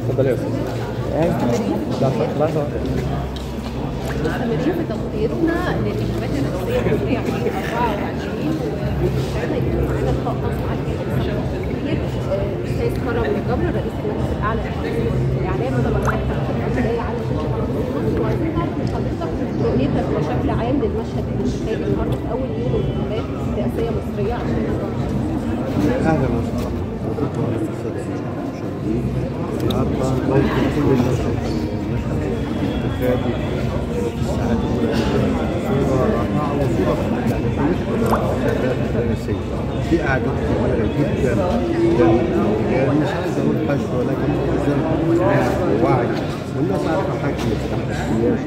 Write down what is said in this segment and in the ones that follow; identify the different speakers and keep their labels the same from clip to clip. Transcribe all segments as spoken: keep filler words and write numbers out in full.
Speaker 1: اتفضلي يا استاذ. لحظه.
Speaker 2: مستمرين في تغطيتنا للانتخابات الرئاسيه المصريه عام أربعة وعشرين وشاركنا يكون معانا لقاء خاص مع الكاتب الصحفي الكبير الاستاذ كرم جبر رئيس المجلس الاعلى للاعلام. طبعا احنا البدايه على شاشه مصر وعايزين نعرف من حضرتك رؤيتك بشكل عام للمشهد الانتخابي النهارده في اول يوم انتخابات رئاسيه مصريه عشان
Speaker 3: اهلا وسهلا بكم على الساده المشاهدين. النهارده ممكن كل الناس المشهد الانتخابي في الساعات الاولى صوره رائعه وصوره يعني بالنسبه للانتخابات الرئاسيه في اعداد كبيره جدا جدا، يعني مش عايز اقول حشد ولكن زي ووعي والناس عارفه حجم التحديات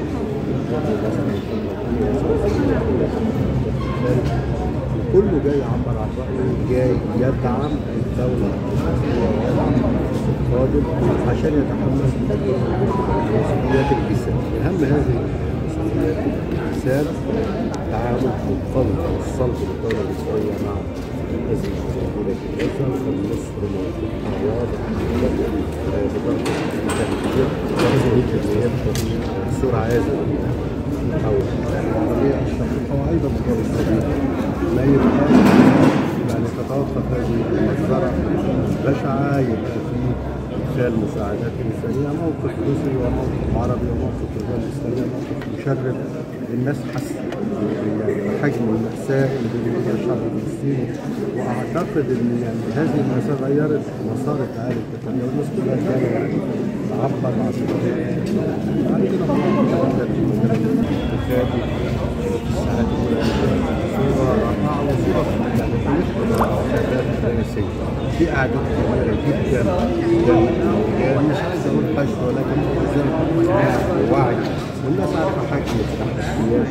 Speaker 3: كله جاي يعبر عن رأيه، جاي يدعم الدولة المصرية ويدعم القادم عشان يتحمل مسؤوليات الكساد. أهم هذه مسؤوليات الكساد تعامل منضبط والصلب للدولة المصرية مع الأزمة الموجودة في غزة، وكان مصر موقفها واضح بضغط التهديد وهذه بسرعة هذه الحول العربية الشقيقة وأيضا الدول الكبيرة لا يبقى يعني تتوقف هذه المجزرة البشعة، يبقى في إدخال مساعدات إنسانية. موقف مصري وموقف عربي وموقف الدول الإسلامية موقف مشرف. الناس حست بحجم المأساة اللي بيجي فيها الشعب الفلسطيني، وأعتقد إن يعني هذه المأساة غيرت مسار التعامل التقني والناس كلها كانت يعني تعبر عن عندنا الانتخابي في الساعات الأولى صورة رائعة وصورة يعني بالنسبة للانتخابات الرئاسية في أعداد كبيرة جدا جدا، يعني مش عايز أقول حشد ولكن زي ووعي والناس عارفة حجم التحديات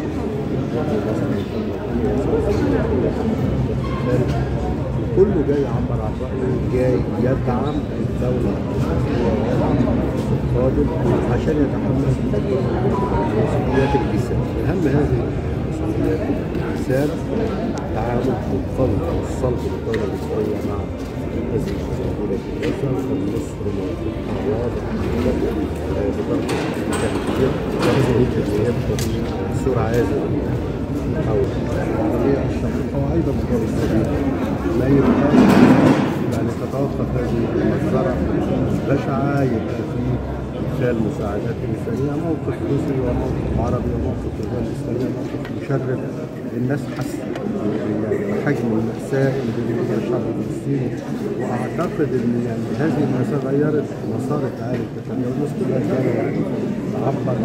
Speaker 3: كله جاي يعبر عن رأيه، جاي يدعم الدولة المصرية ويدعم القادم عشان يتحمل مسؤوليات الكساد. أهم هذه مسؤوليات الكساد تعامل منضبط والصلب للدولة المصرية مع الأزمة الموجودة في غزة، وكان مصر موقفها واضح بضغط التهديد وهذه بسرعة هذه الحول العربية الشقيقة وأيضا الدول الكبيرة لا يبقى يعني تتوقف هذه المجزرة البشعة، يبقى في إدخال مساعدات إنسانية. موقف مصري وموقف عربي وموقف الدول الإسلامية موقف مشرف. الناس حست بحجم المأساة اللي بيجي فيها الشعب الفلسطيني، وأعتقد إن يعني هذه المأساة غيرت مسار التعامل التقني والناس كلها كانت يعني تعبر